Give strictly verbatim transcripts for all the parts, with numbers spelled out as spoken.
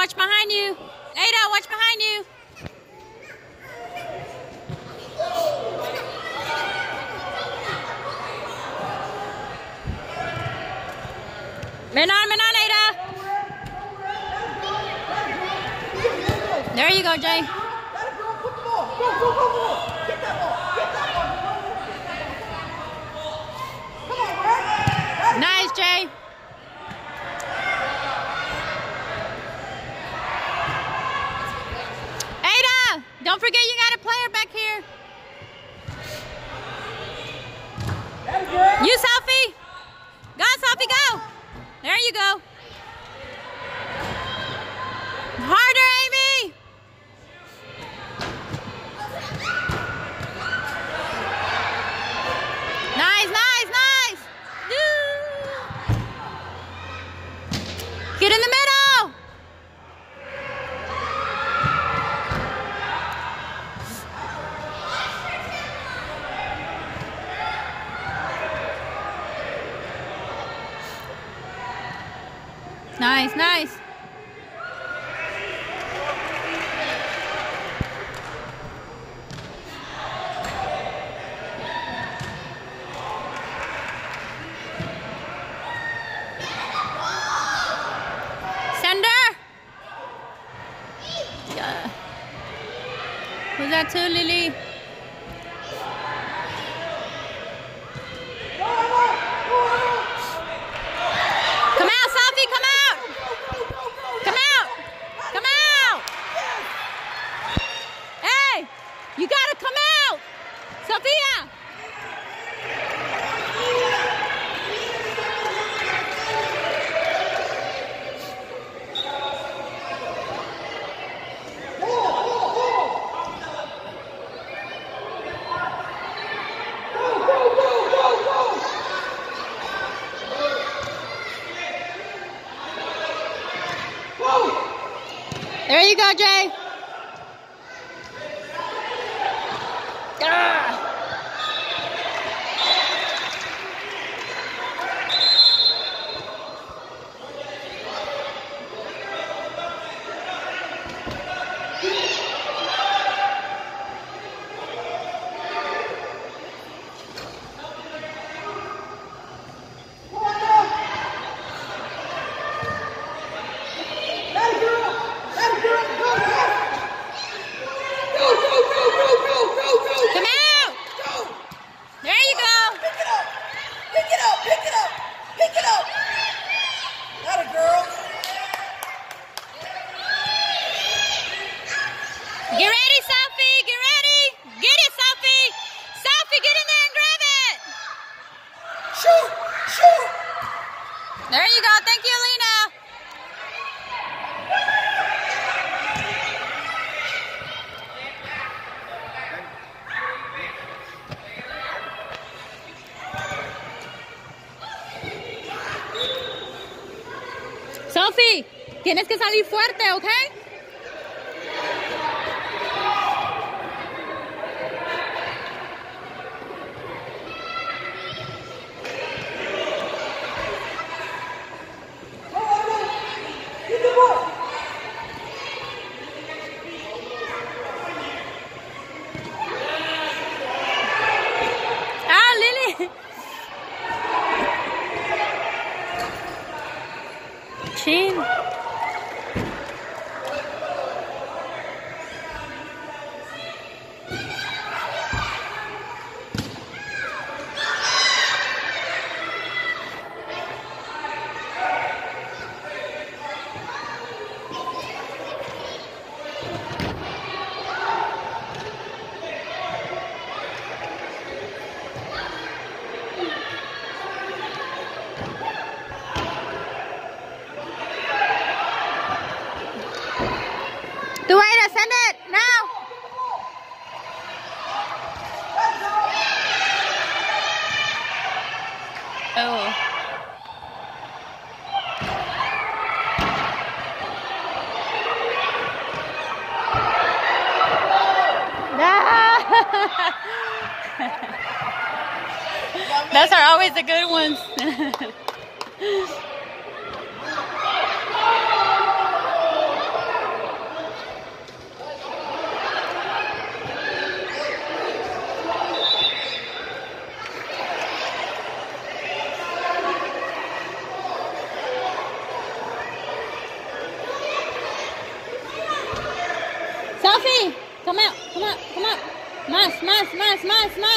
watch behind you. Ada, watch behind you. Menon, Menon, Ada. There you go, Jay. Nice, Jay. Ada, don't forget you got a player back here. You, Sophie. Go, Sophie, go. There you go. Harder, Amy. Nice, nice, nice. Get in the middle. Nice, nice. Was that too, Lily? Come out, Sophie, come out! Come out! Come out! Hey, you gotta come out! Sophia! There you go, Jay. Ah. Get ready, Sophie. Get ready. Get it, Sophie. Sophie, get in there and grab it. Shoot. Shoot. There you go. Thank you, Lena. Sophie, tienes que salir fuerte, ¿ok? Ah, Lily. Chin. Duaida, send it now. Oh. Those are always the good ones.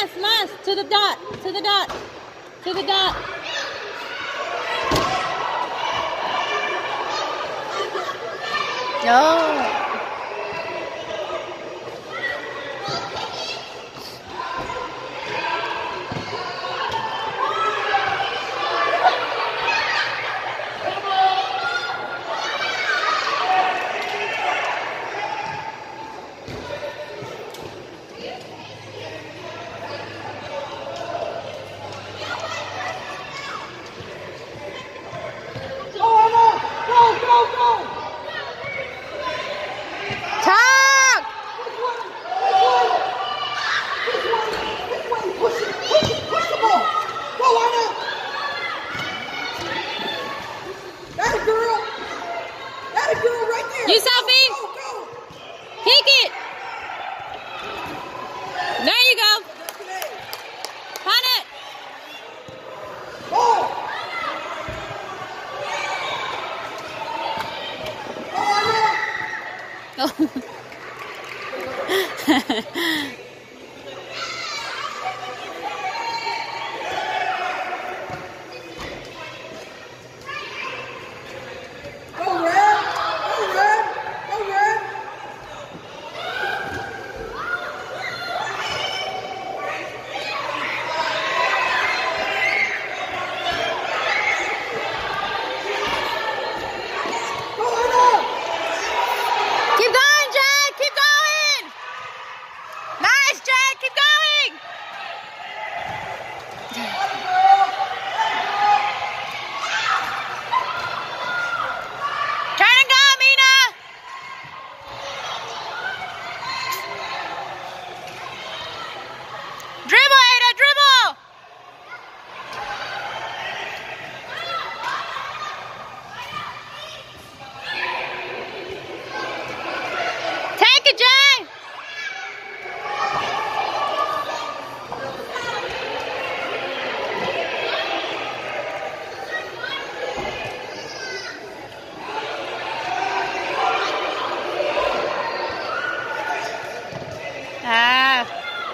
Mas, Mas, to the dot, to the dot, to the dot. Oh. You Sophie, go, go. Kick it. There you go. Punt it. Oh. Oh. Ah.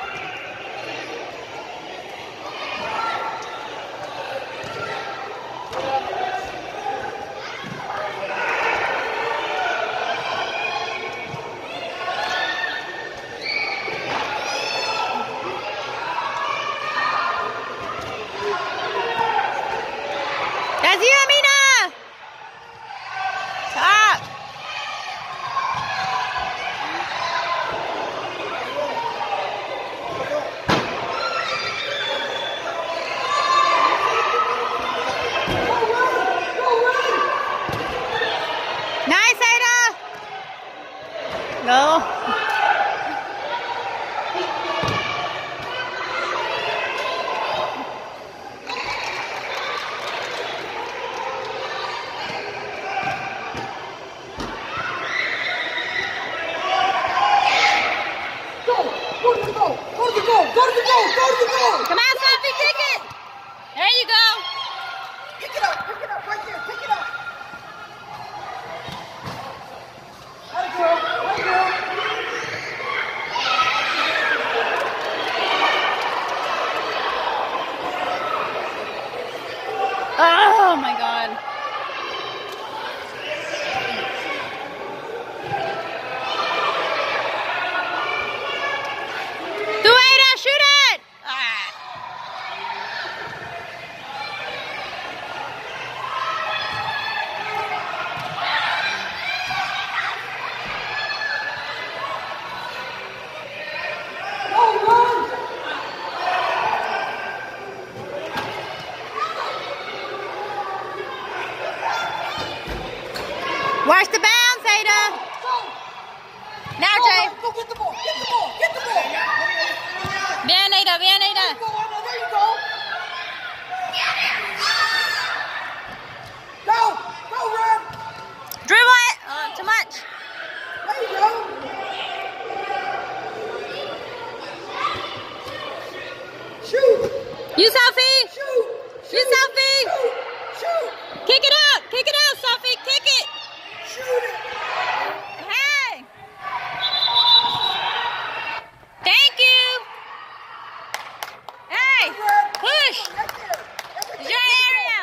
That's you, Amina. Stop. Nice, Ada. No. Come on, Sophie, kick it. There you go. Pick it up, pick it up, right there, pick it up. Right, girl, right, girl. Oh my God. Shoot it! Ah. Watch the bounce, Ada. Now, Jay. Go get the ball, get the ball, get the ball. Bien, Ada, bien, Ada. There you go, Anna, there you go. Go, go, Red. Dribble it. Oh, too much. There you go. Shoot. You, Sophie. Shoot. You, Sophie. Shoot. Shoot. Kick it out. Kick it out, Sophie. Kick it. Shoot it. Hey. Thank you. Push. It's your area.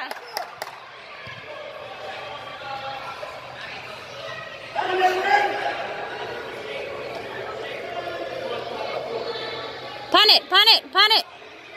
Punt it, punt it, punt it.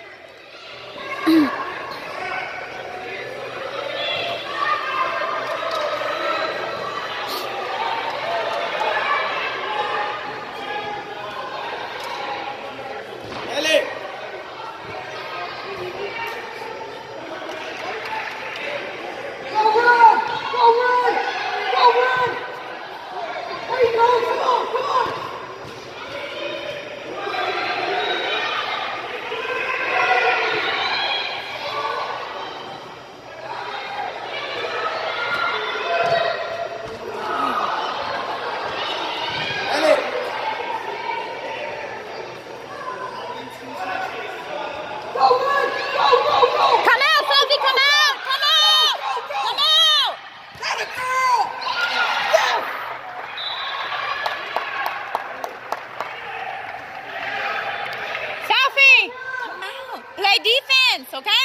Play defense, okay?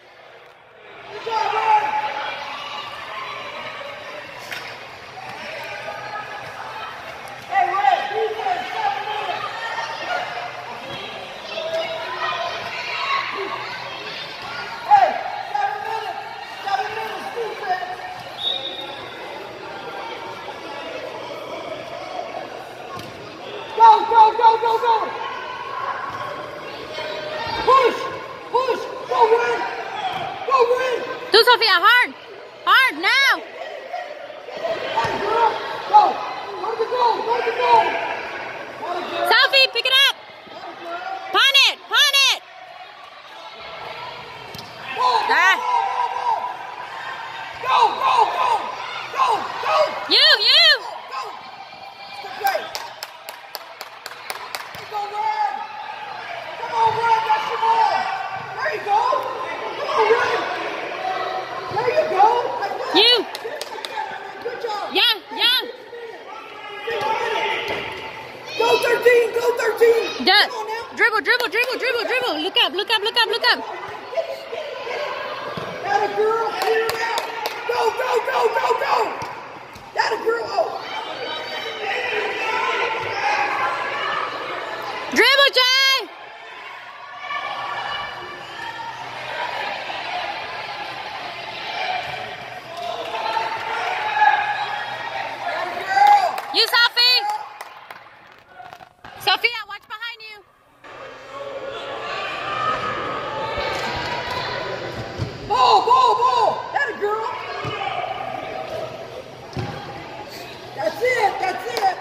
Hey, Red, defense, seven minutes. Hey, seven minutes. Seven minutes, defense. Go, go, go, go, go. Push, push, go, Red. Go, Red. Do Sophia, hard. Hard, now. Hey, girl, go. Go to go, go to go. Sophie, pick it up. Punt it, punt it. Go, go, Ah. go, go, go, go, go. You, you. Go. Great. Go, Red. Come on, Red, that's your ball. There you go. Come on, Red. There you go. Like that. You. Good job. Yeah, yeah. Go thirteen, go thirteen. Duh. Come on now. Dribble, dribble, dribble, dribble, dribble. Look up, look up, look up, look up. That a girl, clear it out. Go, go, go, go, go. That a girl. Oh. Dribble, Jay. That a girl. You, Sophie. Sophia, watch behind you. Ball, ball, ball. That a girl. That's it, that's it.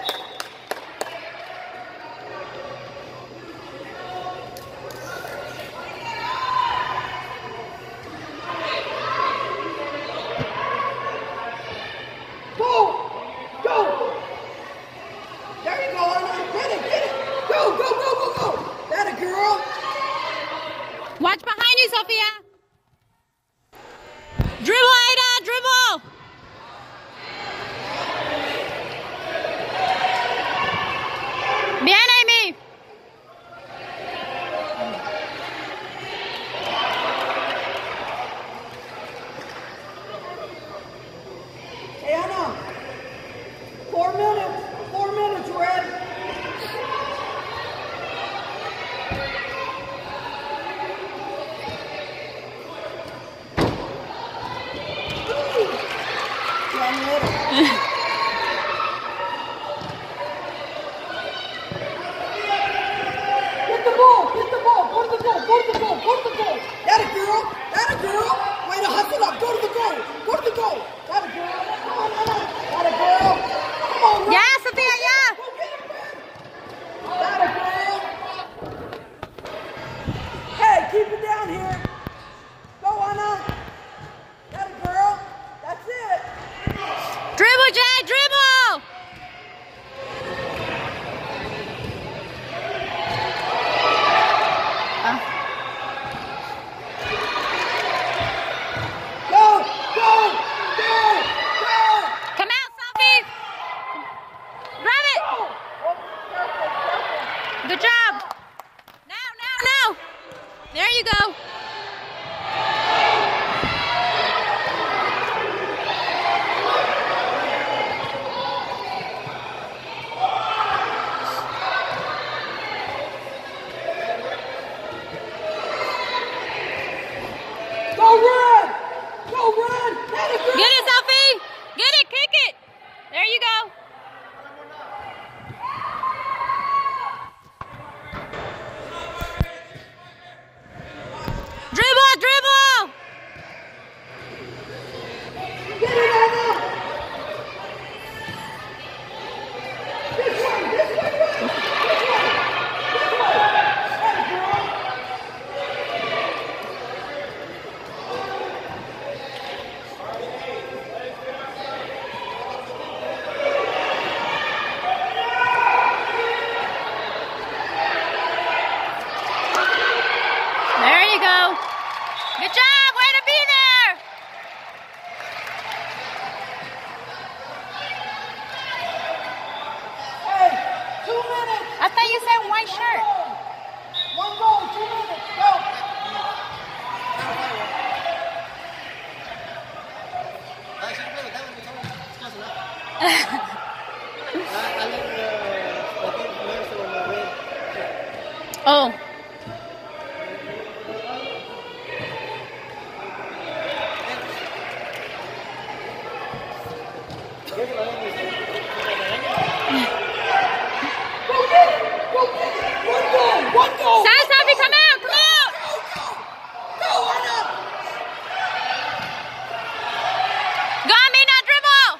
Go, go. There you go, Arnold. Get it, get it. Go, go, go, go, go. That a girl. Watch behind you, Sophia. Dribble, Ada, dribble. Bien, Amy. Hey, Anna. Four minutes. Four minutes, Red. One minute. Get the ball. Get the ball. Go to the goal. Go to the goal. Go to the goal. That a girl. That a girl. Way to hustle up. Go to the goal. Go to the goal. That a girl. Come on, Anna. That a girl. Come on, Red. Yeah, Sophia, yeah. Go get it, Red. That a girl. Hey, keep it down here. Go, Anna. That a girl. That's it. Dribble, Jay, dribble. Uh, Go, go, go, go. come out, Sophie. Grab it. Oh, careful, careful. Good job. Now, now, now. There you go. Go Red! Go Red! Get it, Sophie! Get it, kick it! There you go. Dribble, dribble! Get it, Anna! This way, this way, Red! This way! This way! Hey, girl! There you go. Good job. Way to be there. Hey, two minutes! I thought you said white shirt. One goal, two minutes, go! Oh. One goal, one goal! Sorry, Sophie, come out, come out. Go, go! Go, Anna! Go, Mina, dribble.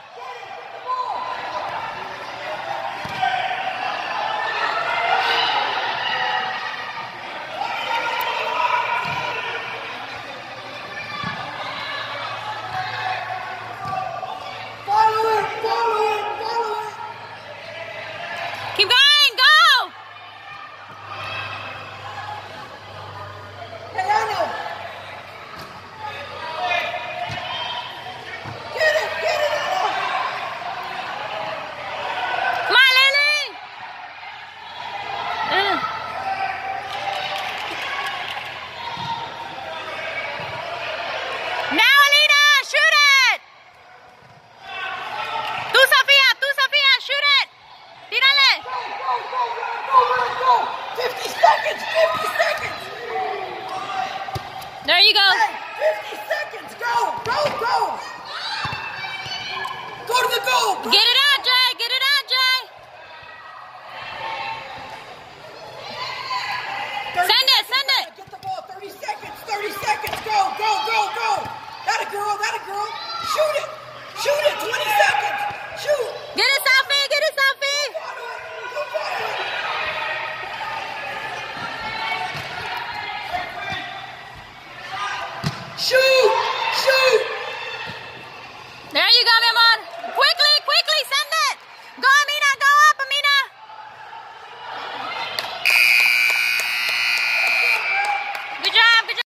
Follow it, follow it, follow it! Keep going, go. Hey, Anna! Get it, get it, Anna! Come on, Lily. Ugh. Now, Alina, shoot it. Tú, Sofía, tú, Sofía, shoot it. Tírale. Go, go, go, go, Red, go! fifty seconds, fifty seconds! There you go. Hey, fifty seconds, go, go, go! Go to the goal! Go. Get it out, Jay. Get it out, Jay. thirty Send it, seconds, send it. Anna, get the ball, thirty seconds, thirty seconds, go, go, go, go! That a girl, that a girl! Shoot it! Shoot it, twenty seconds! Shoot! Get it, Sophie. Get it, Sophie. Follow it, go follow it! Shoot!